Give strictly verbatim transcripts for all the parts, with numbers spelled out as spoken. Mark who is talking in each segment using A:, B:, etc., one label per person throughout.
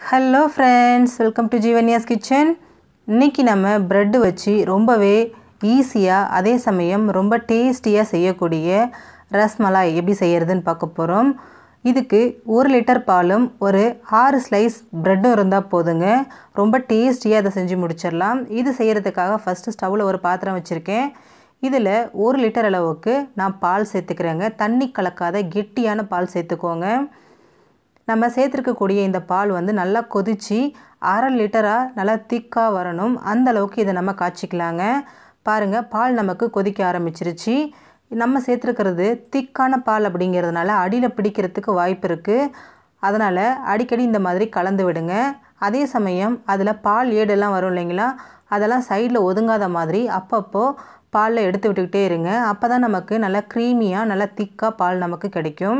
A: Hello friends, welcome to Jeevanya's kitchen. இன்னைக்கு நம்ம bread வச்சு ரொம்பவே ஈஸியா அதே சமயம் ரொம்ப டேஸ்டியா செய்யக்கூடிய ரஸ்மலாய் எப்படி செய்யறதுன்னு பார்க்க போறோம். இதுக்கு ஒரு லிட்டர் பாலும் ஒரு ஆறு ஸ்லைஸ் bread இருந்தா போதுங்க. ரொம்ப டேஸ்டியா இத செஞ்சு முடிச்சிரலாம். இது செய்யிறதுக்காக ஃபர்ஸ்ட் ஸ்டவ்ல ஒரு பாத்திரம் வச்சிருக்கேன். இதுல ஒரு லிட்டர் அளவுக்கு நான் பால் சேர்த்துக்கறேங்க. தண்ணி கலக்காத கெட்டியான பால் சேர்த்துக்கோங்க. நம்ம சேர்த்திருக்கக்கூடிய இந்த பால் வந்து நல்லா கொதிச்சி அரை லிட்டரா நல்லா திக்கா வரணும். அந்த அளவுக்கு இத நம்ம காய்ச்சிக்கலாங்க. பாருங்க பால் நமக்கு கொதிக்க ஆரம்பிச்சிருச்சு. நம்ம சேர்த்திருக்கிறது திக்கான பால் அப்படிங்கிறதுனால அடியில பிடிக்கிறதுக்கு வாய்ப்பு இருக்கு. அதனால அடிக்கடி இந்த மாதிரி கலந்து விடுங்க. அதே சமயம் அதுல பால் ஏடெல்லாம் வரும் இல்லைங்களா? அதெல்லாம் சைடுல ஒதுங்காத மாதிரி அப்பப்போ பால்ல எடுத்து விட்டுக்கிட்டே இருங்க. அப்பதான் நமக்கு நல்லா க்ரீமியா நல்லா திக்கா பால் நமக்கு கிடைக்கும்.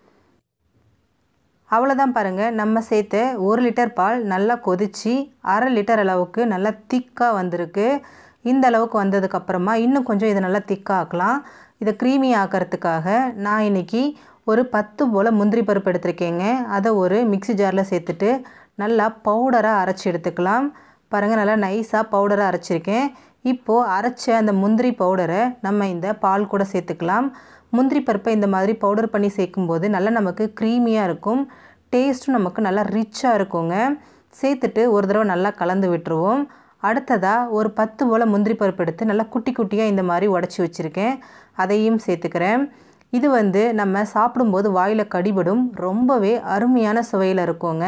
A: அவ்வளவுதான் பாருங்க நம்ம சேர்த்த ஒரு லிட்டர் பால் நல்லா கொதிச்சி அரை லிட்டர் அளவுக்கு நல்லா திக்கா வந்திருக்கு. இந்த அளவுக்கு வந்ததுக்கு அப்புறமா இன்னும் கொஞ்சம் இத நல்லா திக்கா ஆக்கலாம். இத க்ரீமி ஆக்கிறதுக்காக நான் இன்னைக்கு ஒரு பத்து போல முந்திரி பருப்பு எடுத்துர்க்கேங்க. அத ஒரு மிக்ஸி ஜார்ல சேர்த்துட்டு நல்லா பவுடரா அரைச்சு எடுத்துக்கலாம். பாருங்க நல்லா நைஸா பவுடரா அரைச்சிருக்கேன். இப்போ அரைச்ச அந்த முந்திரி பவுடரை நம்ம இந்த பால் கூட சேர்த்துக்கலாம். முந்திரி பருப்பை இந்த மாதிரி பவுடர் பண்ணி சேர்க்கும்போது நல்லா நமக்கு க்ரீமியா இருக்கும். டேஸ்டும் நமக்கு நல்லா ரிச்சா இருக்குங்க. சேர்த்துட்டு ஒரு தடவை நல்லா கலந்து விட்டுருவோம். அடுத்ததா ஒரு பத்து போல முந்திரி பருப்பு எடுத்து நல்லா குட்டி குட்டியா இந்த மாதிரி உடைச்சு வச்சிருக்கேன். அதையும் சேர்த்துக்கிறேன். இது வந்து நம்ம சாப்பிடும்போது வாயில கடிபடும். ரொம்பவே அருமையான சுவையில இருக்குங்க.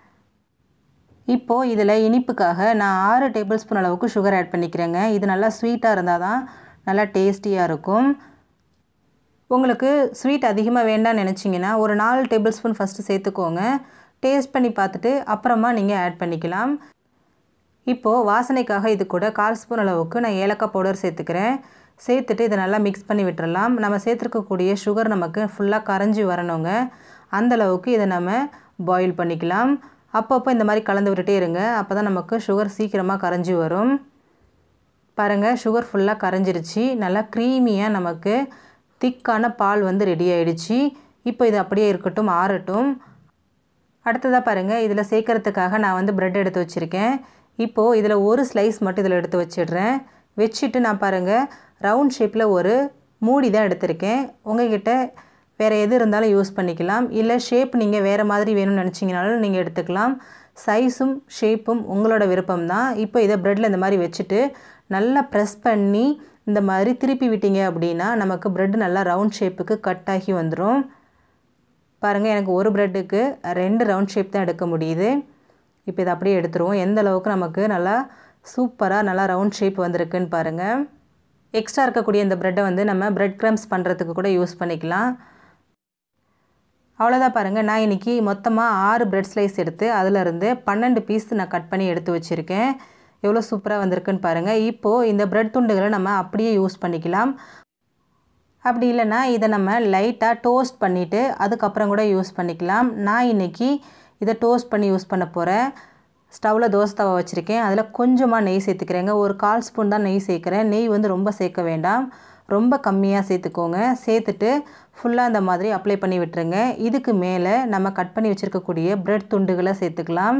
A: இப்போ இதுல இனிப்புக்காக நான் ஆறு டேபிள் ஸ்பூன் அளவுக்கு சுகர் ஆட் பண்ணிக்கிறேங்க. இது நல்லா ஸ்வீட்டா இருந்தா தான் நல்லா டேஸ்டியா இருக்கும். உங்களுக்கு ஸ்வீட் அதிகமா வேண்டாம்னு நினைச்சீங்கனா ஒரு நாலு டேபிள் ஸ்பூன் ஃபர்ஸ்ட் சேர்த்துக்கோங்க. டேஸ்ட் பண்ணி பார்த்துட்டு அப்புறமா நீங்க ஆட் பண்ணிக்கலாம். இப்போ வாசனைக்காக இது கூட கால் ஸ்பூன் அளவுக்கு நான் ஏலக்காய் பவுடர் சேர்த்துக்கிறேன். சேர்த்துட்டு இத நல்லா mix பண்ணி விட்டுறலாம். நம்ம சேர்த்திருக்க கூடிய சுகர் நமக்கு ஃபுல்லா கரைஞ்சி வரணுங்க. அந்த அளவுக்கு இத நம்ம பாயில் பண்ணிக்கலாம். அப்பப்போ இந்த மாதிரி கலந்து விட்டுட்டே இருங்க. அப்பதான் நமக்கு சுகர் சீக்கிரமா கரைஞ்சி வரும். பாருங்க சுகர் ஃபுல்லா கரைஞ்சிருச்சு. நல்லா க்ரீமியா நமக்கு திக்கான பால் வந்து ரெடி ஆயிடுச்சு. இப்போ இது அப்படியே இருக்கட்டும் ஆறட்டும். அடுத்ததா பாருங்க இதுல சேர்க்கிறதுக்காக நான் வந்து bread எடுத்து வச்சிருக்கேன். இப்போ இதுல ஒரு ஸ்லைஸ் மட்டும் இதுல எடுத்து வச்சிடுறேன். வெச்சிட்டு நான் பாருங்க ரவுண்ட் ஷேப்ல ஒரு மூடி தான் எடுத்துர்க்கேன். உங்ககிட்ட வேற எது இருந்தாலும் யூஸ் பண்ணிக்கலாம். இல்ல ஷேப் நீங்க வேற மாதிரி வேணும்னு நினைச்சீங்கனாலும் நீங்க எடுத்துக்கலாம். சைஸும் ஷேப்பும் உங்களோட விருப்பம் தான். இப்போ இத breadல இந்த மாதிரி வெச்சிட்டு நல்லா பிரஸ் பண்ணி இந்த மாதிரி திருப்பி விட்டீங்க அப்படினா நமக்கு bread நல்லா ரவுண்ட் ஷேப்புக்கு கட் ஆகி வந்துரும். பாருங்க எனக்கு ஒரு breadக்கு ரெண்டு ரவுண்ட் ஷேப் தான் எடுக்க முடியுது. இப்போ இத அப்படியே எடுத்துருவோம். எந்த அளவுக்கு நமக்கு நல்லா சூப்பரா நல்லா ரவுண்ட் ஷேப் வந்திருக்குன்னு பாருங்க. எக்ஸ்ட்ரா இருக்க கூடிய இந்த bread வந்து நம்ம bread crumbs பண்றதுக்கு கூட யூஸ் பண்ணிக்கலாம். அவ்வளவுதான் பாருங்க நான் இன்னைக்கு மொத்தமா ஆறு bread slice எடுத்து அதில இருந்து பன்னிரண்டு பீஸ் நான் கட் பண்ணி எடுத்து வச்சிருக்கேன். எவ்வளவு சூப்பரா வந்திருக்குன்னு பாருங்க. இப்போ இந்த bread துண்டுகளை நம்ம அப்படியே யூஸ் பண்ணிக்கலாம். அப்படி இல்லனா இத நம்ம லைட்டா டோஸ்ட் பண்ணிட்டு அதுக்கு அப்புறம் கூட யூஸ் பண்ணிக்கலாம். நான் இன்னைக்கு இத டோஸ்ட் பண்ணி யூஸ் பண்ண போறேன். ஸ்டவ்ல தோசை தவா வச்சிருக்கேன். அதுல கொஞ்சமா நெய் சேர்த்துக்கறேங்க. ஒரு கால் ஸ்பூன் தான் நெய் சேர்க்கறேன். நெய் வந்து ரொம்ப சேர்க்க வேண்டாம். ரொம்ப கம்மியா சேர்த்துக்கோங்க. சேர்த்துட்டு ஃபுல்லா அந்த மாதிரி அப்ளை பண்ணி விட்டுருங்க. இதுக்கு மேல நம்ம கட் பண்ணி வச்சிருக்க கூடிய bread துண்டுகளை சேர்த்துக்கலாம்.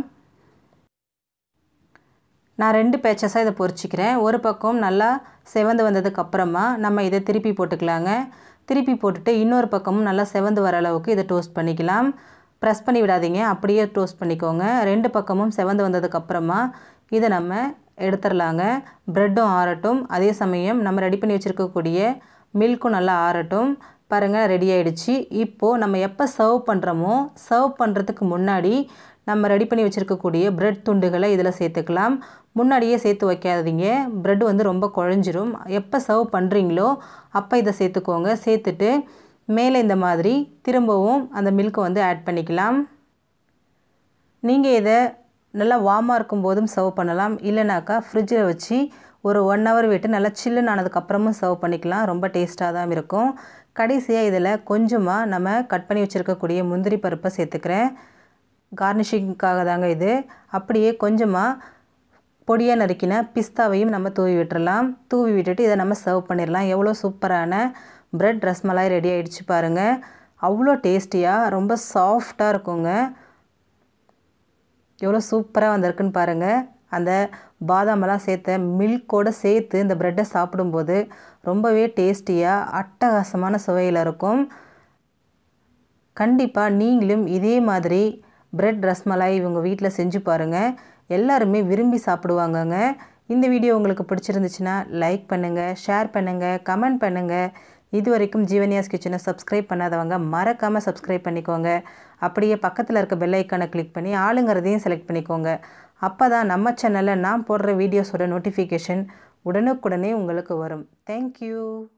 A: நான் ரெண்டு பேட்சஸா இத பொரிச்சிக்கிறேன். ஒரு பக்கம் நல்லா செவந்து வந்ததுக்கு அப்புறமா நம்ம இத திருப்பி போட்டுக்கலாங்க. திருப்பி போட்டுட்டு இன்னொரு பக்கமும் நல்லா செவந்து வர அளவுக்கு இத டோஸ்ட் பண்ணிக்கலாம். பிரஸ் பண்ணி விடாதீங்க. அப்படியே டோஸ்ட் பண்ணிக்கோங்க. ரெண்டு பக்கமும் செவந்து வந்ததுக்கு அப்புறமா இத நம்ம எடுத்துறலாங்க. breadம் ஆறட்டும். அதே சமயம் நம்ம ரெடி பண்ணி வச்சிருக்க கூடிய மில்க்கும் நல்லா ஆறட்டும். பாருங்க ரெடி ஆயிடுச்சு. இப்போ நம்ம எப்ப சர்வ் பண்றோமோ சர்வ் பண்றதுக்கு முன்னாடி நம்ம ரெடி பண்ணி வச்சிருக்க கூடிய bread துண்டுகளை இதல சேர்த்துக்கலாம். முன்னாடியே சேர்த்து வைக்காதீங்க. bread வந்து ரொம்ப குழஞ்சிரும். எப்ப சர்வ் பண்றீங்களோ அப்ப இத சேர்த்துக்கோங்க. சேர்த்துட்டு மேலே இந்த மாதிரி திரும்பவும் அந்த மில்க் வந்து ஆட் பண்ணிக்கலாம். நீங்க இத நல்லா வார்மா இருக்கும்போதும் சர்வ் பண்ணலாம். இல்லனாக்கா ஃப்ரிட்ஜ்ல வச்சு ஒரு one hour விட்டு நல்லா சில்லுன்னு ஆனதுக்கு அப்புறமும் சர்வ் பண்ணிக்கலாம். ரொம்ப டேஸ்டா தான் இருக்கும். கடைசியா இதல கொஞ்சமா நம்ம கட் பண்ணி வச்சிருக்க கூடிய முந்திரி பருப்பை சேர்த்துக்கிறேன். கார்னிஷிங்காக தாங்க இது. அப்படியே கொஞ்சமா பொடியா நறுக்கின பிஸ்தாவையும் நம்ம தூவி விட்டுறலாம். தூவி விட்டுட்டு இத நம்ம சர்வ் பண்ணிரலாம். எவ்வளவு சூப்பரான bread rasmalai ரெடி ஆயிடுச்சு பாருங்க. அவ்வளோ டேஸ்டியா ரொம்ப சாஃப்ட்டா இருக்குங்க. எவ்வளோ சூப்பராக வந்திருக்குன்னு பாருங்கள். அந்த பாதாமெல்லாம் சேர்த்த மில்கோடு சேர்த்து இந்த ப்ரெட்டை சாப்பிடும்போது ரொம்பவே டேஸ்டியாக அட்டகாசமான சுவையில் இருக்கும். கண்டிப்பாக நீங்களும் இதே மாதிரி பிரெட் ரஸ்மலாய் இவங்க வீட்டில் செஞ்சு பாருங்கள். எல்லாருமே விரும்பி சாப்பிடுவாங்கங்க. இந்த வீடியோ உங்களுக்கு பிடிச்சிருந்துச்சுன்னா லைக் பண்ணுங்கள், ஷேர் பண்ணுங்கள், கமெண்ட் பண்ணுங்கள். இது வரைக்கும் ஜீவன்யாஸ் கிச்சனை சப்ஸ்கிரைப் பண்ணாதவங்க மறக்காமல் சப்ஸ்கிரைப் பண்ணிக்கோங்க. அப்படியே பக்கத்தில் இருக்க பெல் ஐக்கானை கிளிக் பண்ணி ஆளுங்கிறதையும் செலக்ட் பண்ணிக்கோங்க. அப்போ தான் நம்ம சேனலில் நான் போடுற வீடியோஸோட நோட்டிஃபிகேஷன் உடனுக்குடனே உங்களுக்கு வரும். தேங்க்யூ.